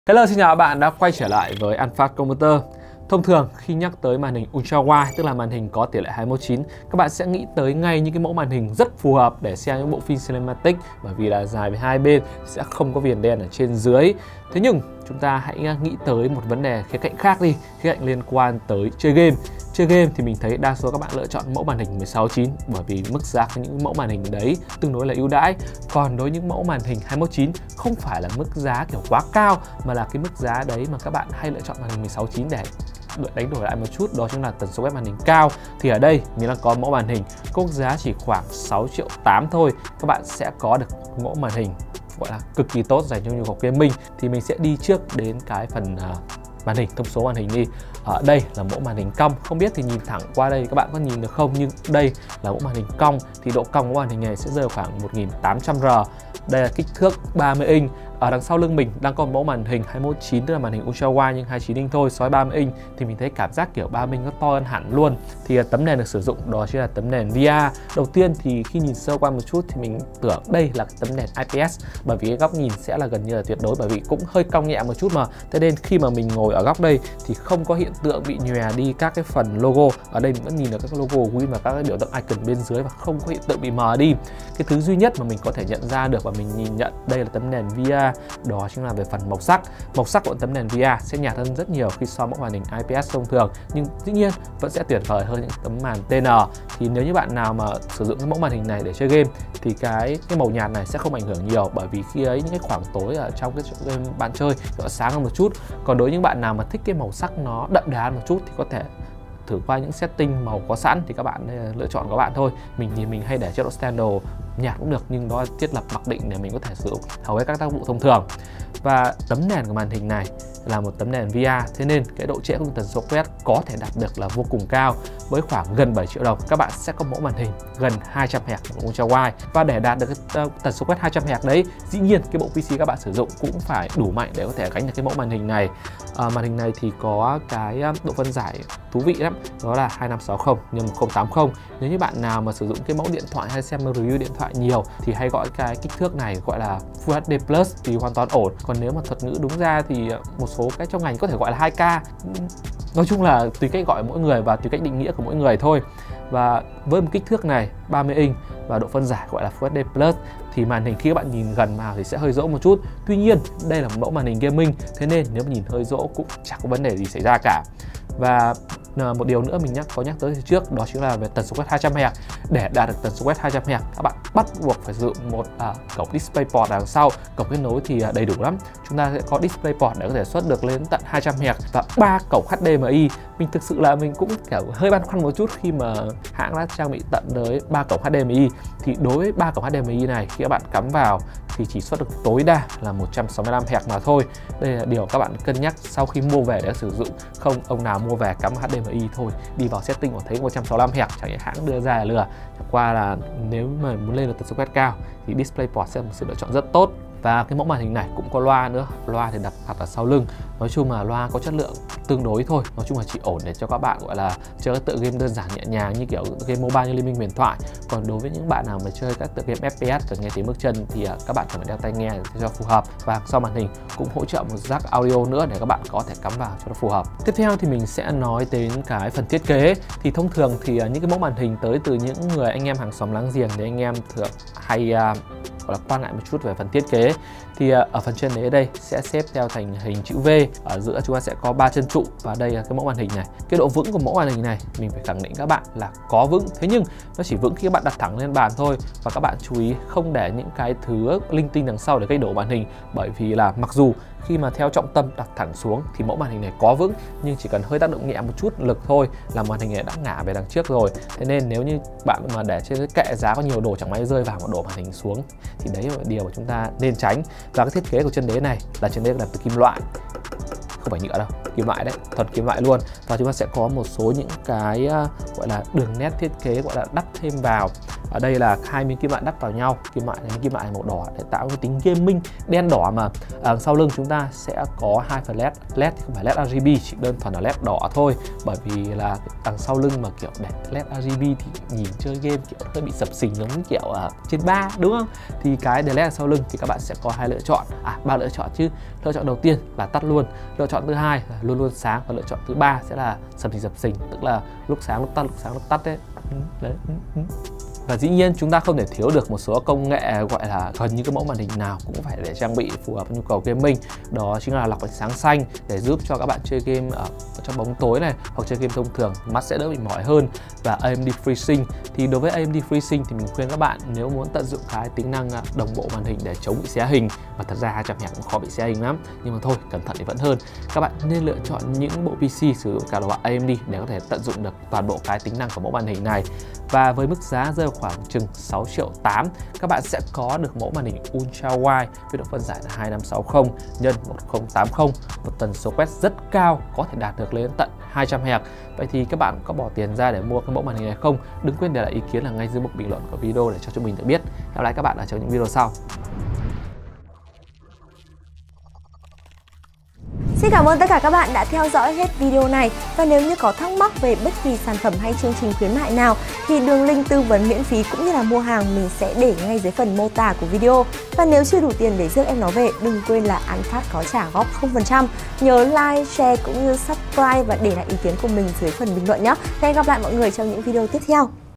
Hello, xin chào các bạn đã quay trở lại với Alpha Computer. Thông thường khi nhắc tới màn hình Ultra Wide, tức là màn hình có tỷ lệ 2:1:9, các bạn sẽ nghĩ tới ngay những cái mẫu màn hình rất phù hợp để xem những bộ phim cinematic, bởi vì là dài với hai bên, sẽ không có viền đen ở trên dưới. Thế nhưng chúng ta hãy nghĩ tới một vấn đề khía cạnh khác đi, khía cạnh liên quan tới chơi game. Chơi game thì mình thấy đa số các bạn lựa chọn mẫu màn hình 16:9 bởi vì mức giá của những mẫu màn hình đấy tương đối là ưu đãi. Còn đối với những mẫu màn hình 2:1:9 không phải là mức giá kiểu quá cao, mà là cái mức giá đấy mà các bạn hay lựa chọn màn hình 16:9 để đánh đổi lại một chút, đó chính là tần số quét màn hình cao. Thì ở đây mình đang có mẫu màn hình có giá chỉ khoảng 6,8 triệu thôi, các bạn sẽ có được mẫu màn hình gọi là cực kỳ tốt dành cho nhu cầu gaming. Thì mình sẽ đi trước đến cái phần màn hình, thông số màn hình đi. Ở đây là mẫu màn hình cong, không biết thì nhìn thẳng qua đây các bạn có nhìn được không, nhưng đây là mẫu màn hình cong. Thì độ cong của màn hình này sẽ rơi khoảng 1800R. Đây là kích thước 30 inch. Ở đằng sau lưng mình đang có một mẫu màn hình 2:1:9, tức là màn hình Ultra Wide nhưng 29 inch thôi, so với 30 inch thì mình thấy cảm giác kiểu 30 inch nó to hơn hẳn luôn. Thì tấm nền được sử dụng đó chính là tấm nền VR. Đầu tiên thì khi nhìn sơ qua một chút thì mình tưởng đây là tấm nền IPS, bởi vì cái góc nhìn sẽ là gần như là tuyệt đối, bởi vì cũng hơi cong nhẹ một chút mà. Thế nên khi mà mình ngồi ở góc đây thì không có hiện tượng bị nhòe đi các cái phần logo. Ở đây mình vẫn nhìn được các logo Win và các cái biểu tượng icon bên dưới và không có hiện tượng bị mờ đi. Cái thứ duy nhất mà mình có thể nhận ra được và mình nhìn nhận đây là tấm nền VR, đó chính là về phần màu sắc. Màu sắc của tấm nền VR sẽ nhạt hơn rất nhiều khi so với mẫu màn hình IPS thông thường, nhưng dĩ nhiên vẫn sẽ tuyệt vời hơn những tấm màn TN. Thì nếu như bạn nào mà sử dụng cái mẫu màn hình này để chơi game thì cái màu nhạt này sẽ không ảnh hưởng nhiều, bởi vì khi ấy những cái khoảng tối ở trong cái chỗ game bạn chơi nó sáng hơn một chút. Còn đối với những bạn nào mà thích cái màu sắc nó đậm đà một chút thì có thể thử qua những setting màu có sẵn, thì các bạn lựa chọn của bạn thôi. Mình hay để chế độ standard nhạt cũng được, nhưng đó là thiết lập mặc định để mình có thể sử dụng hầu hết các tác vụ thông thường. Và tấm nền của màn hình này là một tấm nền VR, thế nên cái độ trễ của tần số quét có thể đạt được là vô cùng cao. Với khoảng gần 7 triệu đồng các bạn sẽ có mẫu màn hình gần 200Hz của Ultra Wide. Và để đạt được cái tần số quét 200Hz đấy, dĩ nhiên cái bộ PC các bạn sử dụng cũng phải đủ mạnh để có thể gánh được cái mẫu màn hình này. Màn hình này thì có cái độ phân giải thú vị lắm, đó là 2560 x 1080. Nếu như bạn nào mà sử dụng cái mẫu điện thoại hay xem review điện thoại nhiều thì hay gọi cái kích thước này gọi là Full HD Plus thì hoàn toàn ổn. Còn nếu mà thuật ngữ đúng ra thì một số cái trong ngành có thể gọi là 2K. Nói chung là tùy cách gọi mỗi người và tùy cách định nghĩa của mỗi người thôi. Và với một kích thước này 30 inch và độ phân giải gọi là Full HD Plus thì màn hình khi các bạn nhìn gần vào thì sẽ hơi rỗ một chút. Tuy nhiên đây là một mẫu màn hình gaming, thế nên nếu mà nhìn hơi rỗ cũng chẳng có vấn đề gì xảy ra cả. Và một điều nữa mình có nhắc tới từ trước, đó chính là về tần số quét 200Hz. Để đạt được tần số quét 200Hz các bạn bắt buộc phải sử dụng một cổng DisplayPort đằng sau. Cổng kết nối thì đầy đủ lắm, chúng ta sẽ có DisplayPort để có thể xuất được lên tận 200Hz và 3 cổng HDMI. Mình thực sự là mình cũng kiểu hơi băn khoăn một chút khi mà hãng đã trang bị tận tới 3 cổng HDMI. Thì đối với 3 cổng HDMI này, khi các bạn cắm vào thì chỉ xuất được tối đa là 165Hz mà thôi. Đây là điều các bạn cân nhắc sau khi mua về để sử dụng. Không ông nào mua về cắm HDMI thôi, đi vào setting và thấy 165Hz, chẳng những hãng đưa ra là lừa. Chẳng qua là nếu mà muốn lên được tần số quét cao thì DisplayPort sẽ là một sự lựa chọn rất tốt. Và cái mẫu màn hình này cũng có loa nữa, loa thì đặt ở sau lưng. Nói chung là loa có chất lượng tương đối thôi, nói chung là chỉ ổn để cho các bạn gọi là chơi các tựa game đơn giản nhẹ nhàng như kiểu game mobile như Liên Minh Huyền Thoại. Còn đối với những bạn nào mà chơi các tựa game FPS cần nghe tiếng bước chân thì các bạn cần phải đeo tai nghe để cho phù hợp. Và sau màn hình cũng hỗ trợ một jack audio nữa để các bạn có thể cắm vào cho nó phù hợp. Tiếp theo thì mình sẽ nói đến cái phần thiết kế. Thì thông thường thì những cái mẫu màn hình tới từ những người anh em hàng xóm láng giềng thì anh em thường hay gọi là quan ngại một chút về phần thiết kế. Thì ở phần trên đấy đây sẽ xếp theo thành hình chữ V, ở giữa chúng ta sẽ có 3 chân trụ và đây là cái mẫu màn hình này. Cái độ vững của mẫu màn hình này mình phải khẳng định các bạn là có vững, thế nhưng nó chỉ vững khi các bạn đặt thẳng lên bàn thôi. Và các bạn chú ý không để những cái thứ linh tinh đằng sau để gây đổ màn hình, bởi vì là mặc dù khi mà theo trọng tâm đặt thẳng xuống thì mẫu màn hình này có vững, nhưng chỉ cần hơi tác động nhẹ một chút lực thôi là màn hình này đã ngả về đằng trước rồi. Thế nên nếu như bạn mà để trên cái kệ giá có nhiều đồ chẳng may rơi vào mà đổ màn hình xuống thì đấy là điều mà chúng ta nên tránh. Và cái thiết kế của chân đế này là chân đế làm từ kim loại, không phải nhựa đâu, kim loại đấy, thuần kim loại luôn. Và chúng ta sẽ có một số những cái gọi là đường nét thiết kế gọi là đắp thêm vào Ở đây là hai miếng kim loại đắp vào nhau, kim loại này kim loại màu đỏ để tạo cái tính gaming đen đỏ, mà sau lưng chúng ta sẽ có hai phần LED thì không phải LED RGB, chỉ đơn thuần là LED đỏ thôi, bởi vì là đằng sau lưng mà kiểu để LED RGB thì nhìn chơi game kiểu hơi bị sập sình giống kiểu trên ba, đúng không? Thì cái để LED sau lưng thì các bạn sẽ có hai lựa chọn, ba lựa chọn chứ. Lựa chọn đầu tiên là tắt luôn, lựa chọn thứ hai là luôn luôn sáng, và lựa chọn thứ ba sẽ là sập sình, tức là lúc sáng lúc tắt đấy. Đấy. Và dĩ nhiên chúng ta không thể thiếu được một số công nghệ gọi là gần như cái mẫu màn hình nào cũng phải để trang bị phù hợp với nhu cầu gaming. Đó chính là lọc ánh sáng xanh để giúp cho các bạn chơi game ở trong bóng tối này, hoặc chơi game thông thường mắt sẽ đỡ bị mỏi hơn. Và AMD FreeSync, thì đối với AMD FreeSync thì mình khuyên các bạn nếu muốn tận dụng cái tính năng đồng bộ màn hình để chống bị xé hình, và thật ra 200 Hz cũng khó bị xé hình lắm, nhưng mà thôi cẩn thận thì vẫn hơn. Các bạn nên lựa chọn những bộ PC sử dụng cả đồ họa AMD để có thể tận dụng được toàn bộ cái tính năng của mẫu màn hình này. Và với mức giá rơi khoảng chừng 6,8 triệu, các bạn sẽ có được mẫu màn hình Ultra Wide với độ phân giải là 2560 x 1080, một tần số quét rất cao, có thể đạt được lên tận 200 Hz. Vậy thì các bạn có bỏ tiền ra để mua cái mẫu màn hình này không? Đừng quên để lại ý kiến là ngay dưới mục bình luận của video để cho chúng mình được biết. Hẹn gặp lại các bạn ở trong những video sau. Xin cảm ơn tất cả các bạn đã theo dõi hết video này. Và nếu như có thắc mắc về bất kỳ sản phẩm hay chương trình khuyến mại nào thì đường link tư vấn miễn phí cũng như là mua hàng mình sẽ để ngay dưới phần mô tả của video. Và nếu chưa đủ tiền để rước em nó về, đừng quên là An Phát có trả góp 0%. Nhớ like, share cũng như subscribe và để lại ý kiến của mình dưới phần bình luận nhé. Hẹn gặp lại mọi người trong những video tiếp theo.